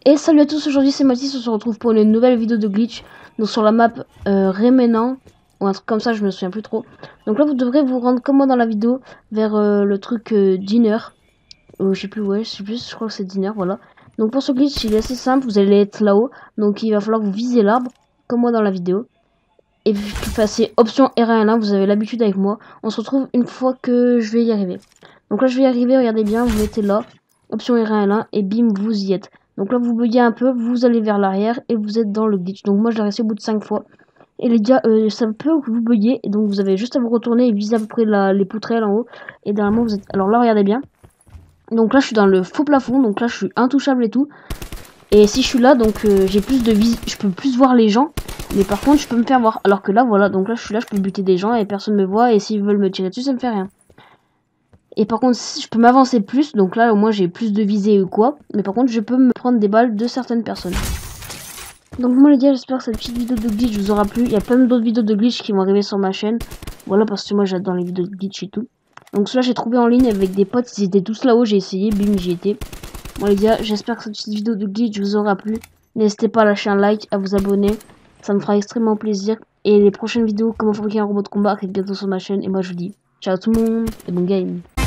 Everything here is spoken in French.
Et salut à tous, aujourd'hui c'est Mathis, on se retrouve pour une nouvelle vidéo de glitch. Donc sur la map Réménant, ou un truc comme ça, je me souviens plus trop. Donc là vous devrez vous rendre comme moi dans la vidéo, vers le truc Dinner. Je sais plus, ouais, je crois que c'est Dinner, voilà. Donc pour ce glitch il est assez simple, vous allez être là-haut. Donc il va falloir que vous visez l'arbre, comme moi dans la vidéo. Et puis passez option R1L1, vous avez l'habitude avec moi. On se retrouve une fois que je vais y arriver. Donc là je vais y arriver, regardez bien, vous mettez là, option R1L1 et bim, vous y êtes. Donc là vous buguez un peu, vous allez vers l'arrière et vous êtes dans le glitch. Donc moi je l'ai réussi au bout de 5 fois. Et les gars, ça peut vous bugger, et donc vous avez juste à vous retourner et viser à peu près les poutrelles en haut. Et dernièrement vous êtes... Alors là regardez bien. Donc là je suis dans le faux plafond, donc là je suis intouchable et tout. Et si je suis là, donc j'ai plus de vie, je peux plus voir les gens. Mais par contre je peux me faire voir. Alors que là voilà, donc là je suis là, je peux buter des gens et personne me voit. Et s'ils veulent me tirer dessus, ça me fait rien. Et par contre, si je peux m'avancer plus, donc là au moins j'ai plus de visée ou quoi. Mais par contre, je peux me prendre des balles de certaines personnes. Donc moi les gars, j'espère que cette petite vidéo de glitch vous aura plu. Il y a plein d'autres vidéos de glitch qui vont arriver sur ma chaîne. Voilà, parce que moi j'adore les vidéos de glitch et tout. Donc cela j'ai trouvé en ligne avec des potes, ils étaient tous là-haut, j'ai essayé, bim, j'y étais. Bon les gars, j'espère que cette petite vidéo de glitch vous aura plu. N'hésitez pas à lâcher un like, à vous abonner. Ça me fera extrêmement plaisir. Et les prochaines vidéos, comment fabriquer un robot de combat, arrivent bientôt sur ma chaîne. Et moi je vous dis ciao tout le monde et bon game.